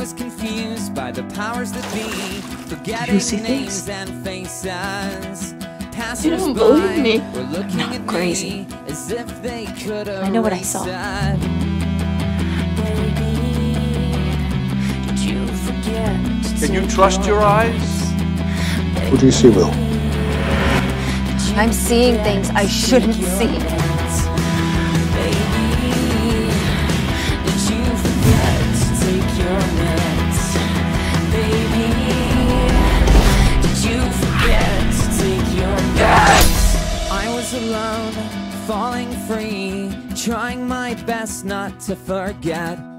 was confused by the powers that be, forgetting names and faces. You don't believe me? Were looking I'm not at crazy. me as if they could I know what I saw. Can you trust your eyes? What do you see, Will? I'm seeing things I shouldn't see. I was alone, falling free, trying my best not to forget.